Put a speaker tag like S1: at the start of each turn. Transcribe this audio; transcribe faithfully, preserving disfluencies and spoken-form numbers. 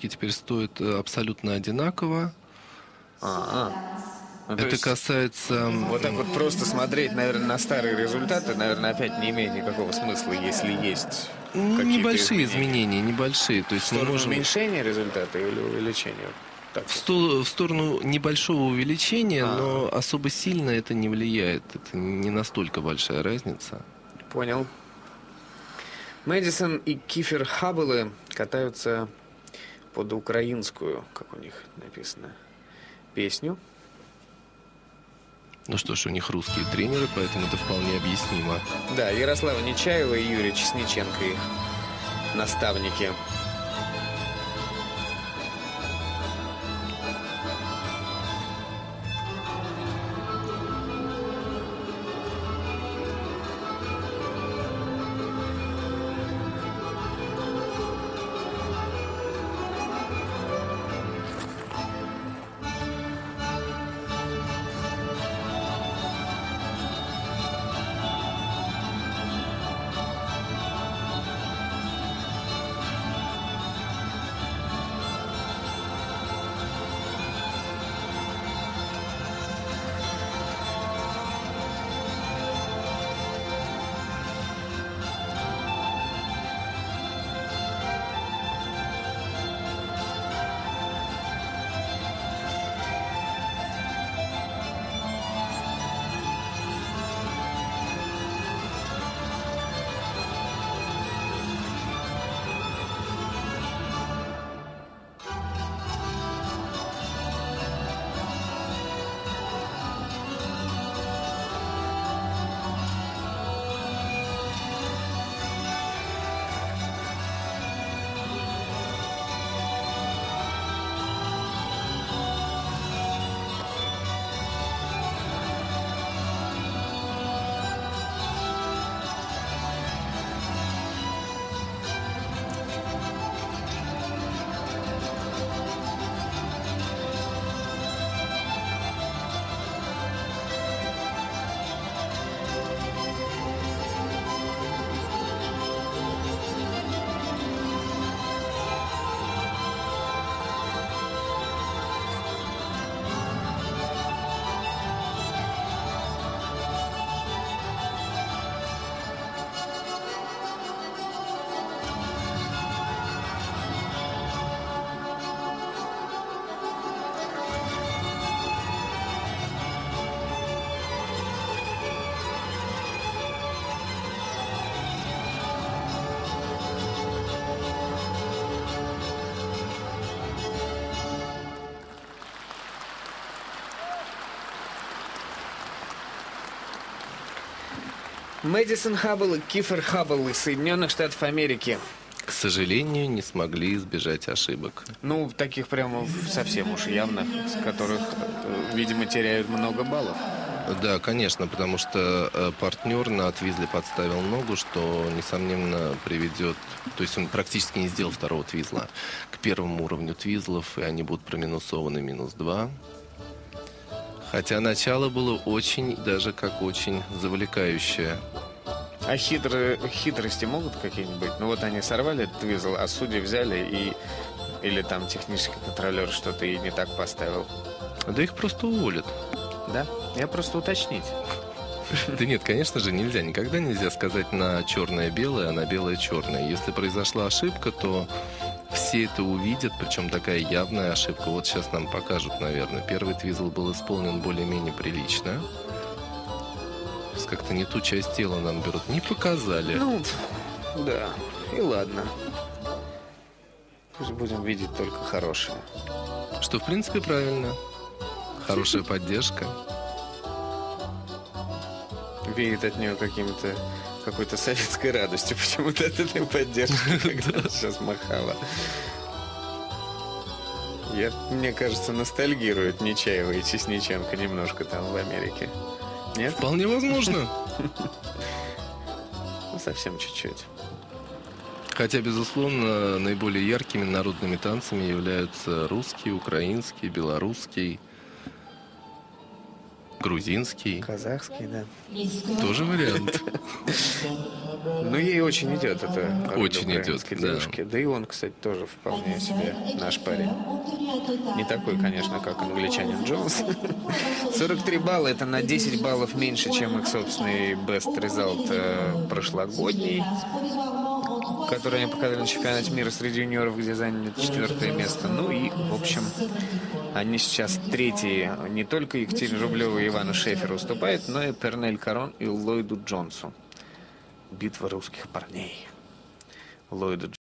S1: ошибки теперь стоят абсолютно одинаково.
S2: А-а. Ну,
S1: Это
S2: есть,
S1: касается...
S2: Вот так вот просто смотреть, наверное, на старые результаты, наверное, опять не имеет никакого смысла, если есть какие-то
S1: Небольшие
S2: изменения.
S1: изменения, небольшие. То есть
S2: В
S1: мы
S2: сторону
S1: можем...
S2: уменьшения результата или увеличения? Так.
S1: В, сто... в сторону небольшого увеличения,
S2: А-а.
S1: но особо сильно это не влияет. Это не настолько большая разница.
S2: Понял. Мэдисон и Кифер Хаббелы катаются под украинскую, как у них написано, песню.
S1: Ну что ж, у них русские тренеры, поэтому это вполне объяснимо.
S2: Да, Ярослава Нечаева и Юрий Чесниченко, их наставники. Мэдисон Хаббл и Кифер Хаббл из Соединенных Штатов Америки.
S1: К сожалению, не смогли избежать ошибок.
S2: Ну, таких прямо совсем уж явных, с которых, видимо, теряют много баллов.
S1: Да, конечно, потому что э, партнер на твизле подставил ногу, что, несомненно, приведет... То есть он практически не сделал второго твизла к первому уровню твизлов, и они будут проминусованы минус два. Хотя начало было очень, даже как очень завлекающее.
S2: А хитрые, хитрости могут какие-нибудь быть? Ну вот они сорвали этот твизл, а судьи взяли и... Или там технический контролер что-то и не так поставил.
S1: Да их просто уволят.
S2: Да? Я просто уточнить.
S1: Да нет, конечно же, нельзя. Никогда нельзя сказать на черное-белое, а на белое-черное. Если произошла ошибка, то все это увидят, причем такая явная ошибка. Вот сейчас нам покажут, наверное. Первый твизл был исполнен более-менее прилично. Как-то не ту часть тела нам берут. Не показали.
S2: Ну, да. И ладно. Пусть будем видеть только хорошее.
S1: Что, в принципе, правильно. Хорошая поддержка.
S2: Веет от нее каким-то какой-то советской радостью почему-то от этой поддержки, когда она сейчас махала. Я, мне кажется, ностальгирует Нечаева и Чесниченко немножко там в Америке. Нет?
S1: Вполне возможно.
S2: Ну, совсем чуть-чуть.
S1: Хотя, безусловно, наиболее яркими народными танцами являются русский, украинский, белорусский. грузинский.
S2: Казахский, да.
S1: Тоже вариант.
S2: Ну, ей очень идет это.
S1: Очень идет, да.
S2: девушке. Да и он, кстати, тоже вполне себе наш парень. Не такой, конечно, как англичанин Джонс. сорок три балла — это на десять баллов меньше, чем их собственный best result э, прошлогодний, который они показали на чемпионате мира среди юниоров, где заняли четвертое место. Ну и, в общем, они сейчас третьи. Не только Екатерине Рублевой и Ивану Шеферу уступают, но и Пернель Карон и Ллойду Джонсу. Битва русских парней. Ллойда